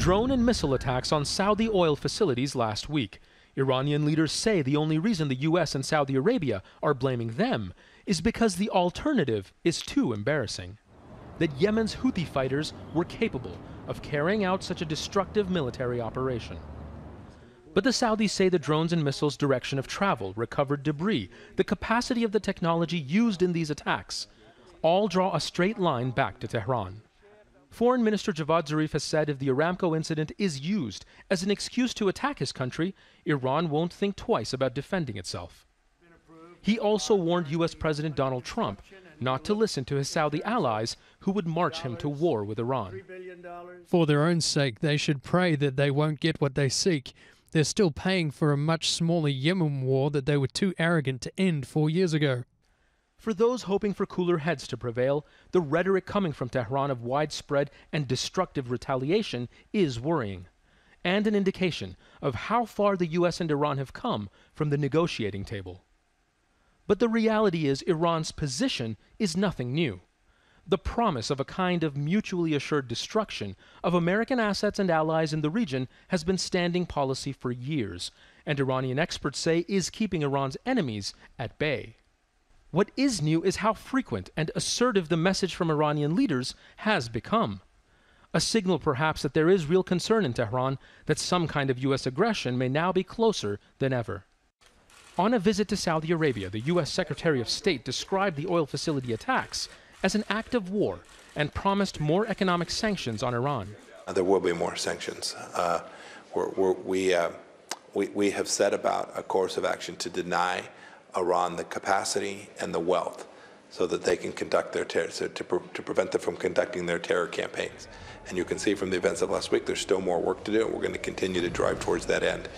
drone and missile attacks on Saudi oil facilities last week. Iranian leaders say the only reason the U.S. and Saudi Arabia are blaming them is because the alternative is too embarrassing. That Yemen's Houthi fighters were capable of carrying out such a destructive military operation. But the Saudis say the drones and missiles' direction of travel, recovered debris, the capacity of the technology used in these attacks, all draw a straight line back to Tehran. Foreign Minister Javad Zarif has said if the Aramco incident is used as an excuse to attack his country, Iran won't think twice about defending itself. He also warned U.S. President Donald Trump not to listen to his Saudi allies who would march him to war with Iran. For their own sake, they should pray that they won't get what they seek. They're still paying for a much smaller Yemen war that they were too arrogant to end 4 years ago. For those hoping for cooler heads to prevail, the rhetoric coming from Tehran of widespread and destructive retaliation is worrying, and an indication of how far the U.S. and Iran have come from the negotiating table. But the reality is Iran's position is nothing new. The promise of a kind of mutually assured destruction of American assets and allies in the region has been standing policy for years, and Iranian experts say is keeping Iran's enemies at bay. What is new is how frequent and assertive the message from Iranian leaders has become. A signal perhaps that there is real concern in Tehran that some kind of U.S. aggression may now be closer than ever. On a visit to Saudi Arabia, the U.S. Secretary of State described the oil facility attacks as an act of war and promised more economic sanctions on Iran. There will be more sanctions. We have set about a course of action to deny Iran the capacity and the wealth so that they can conduct their terror, to prevent them from conducting their terror campaigns. And you can see from the events of last week, there's still more work to do, and we're going to continue to drive towards that end.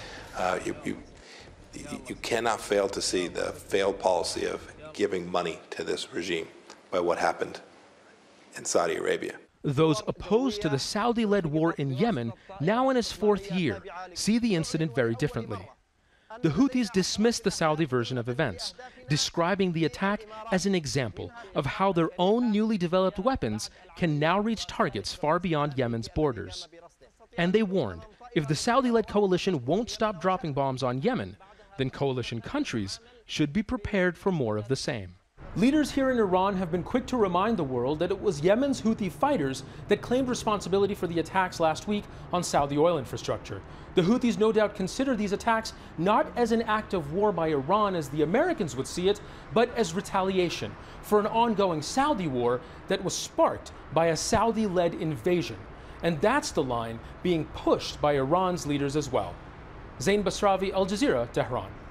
You cannot fail to see the failed policy of giving money to this regime by what happened in Saudi Arabia. Those opposed to the Saudi-led war in Yemen, now in its 4th year, see the incident very differently. The Houthis dismissed the Saudi version of events, describing the attack as an example of how their own newly developed weapons can now reach targets far beyond Yemen's borders. And they warned, if the Saudi-led coalition won't stop dropping bombs on Yemen, then coalition countries should be prepared for more of the same. Leaders here in Iran have been quick to remind the world that it was Yemen's Houthi fighters that claimed responsibility for the attacks last week on Saudi oil infrastructure. The Houthis no doubt consider these attacks not as an act of war by Iran as the Americans would see it, but as retaliation for an ongoing Saudi war that was sparked by a Saudi-led invasion. And that's the line being pushed by Iran's leaders as well. Zein, Basravi, Al Jazeera, Tehran.